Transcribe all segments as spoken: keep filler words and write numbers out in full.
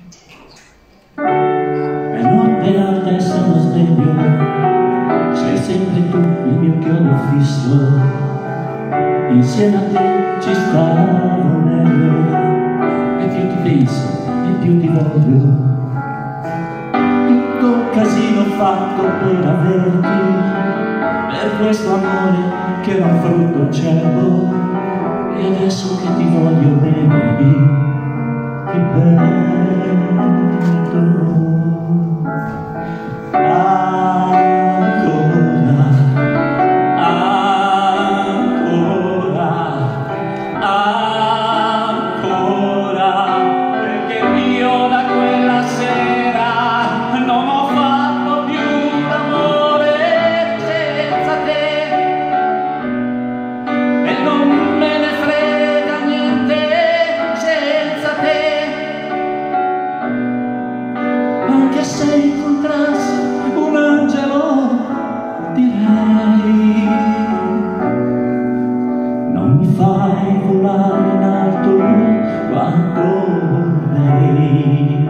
E notte alta e sono sveglio, sei sempre tu il mio chiodo fisso, insieme a te ci stavo meglio, e più ti penso e più ti voglio. Tutto casino fatto per averti, per questo amore che era un frutto acerbo, e adesso che ti voglio bene ti perdo. Ancora, ancora, ancora, perché io da quella sera non ho fatto più l'amore senza te, e non me ne frega niente senza te, anche se incontrassi un angelo direi: non mi fai volare in alto quanto vorrei.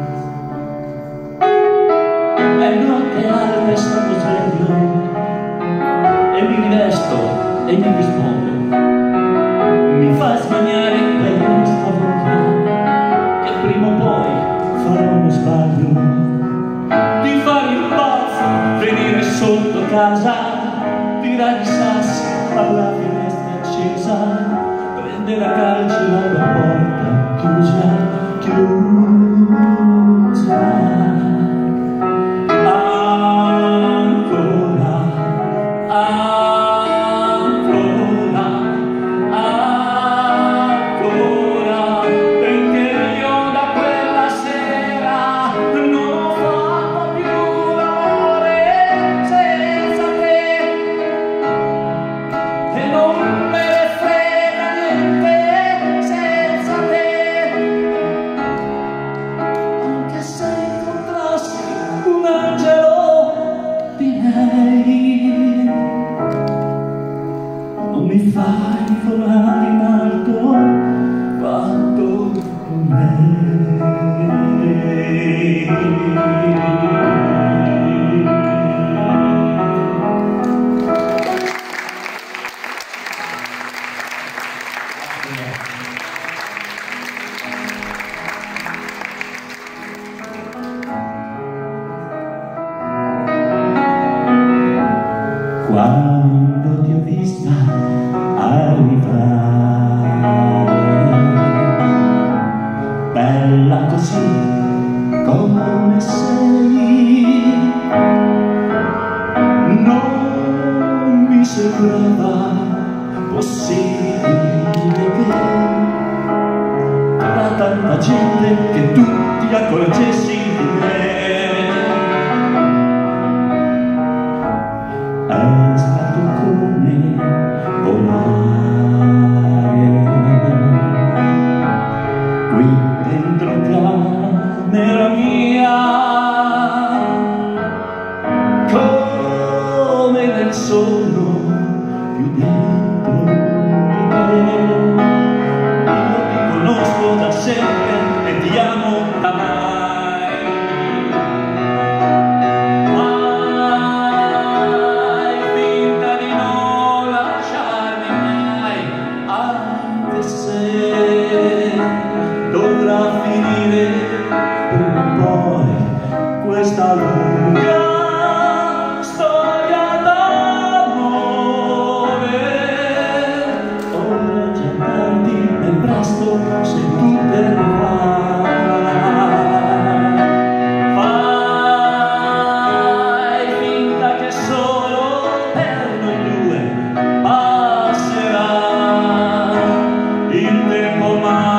È notte alta e sono sveglio, e mi rivesto e mi rispondo. Mi fa smaniare questa voglia che prima o poi farò uno sbaglio di fare il pazzo, venire sotto casa, tirare i sassi alla finestra accesa, prendere a calci la tua porta chiusa, chiusa. Ancora, ancora, ancora, perché io da quella sera non ho fatto più l'amore senza te, e non me ne frega niente senza te, anche se incontrassi un angelo direi: non mi fai volare in alto quanto vorrei. Quando ti ho vista arrivare, bella così come sei, non mi sembrava possibile che tra tanta gente che tu ti accorgessi di me. È stato come volare qui dentro camera mia, come nel sonno più dentro di te. Io ti conosco da sempre e ti amo da mai. Dovrà finire prima o poi questa lunga storia d'amore. Ora gettarti nel presto se tu te ne vai. Fai finta che solo per noi due passerà il tempo, ma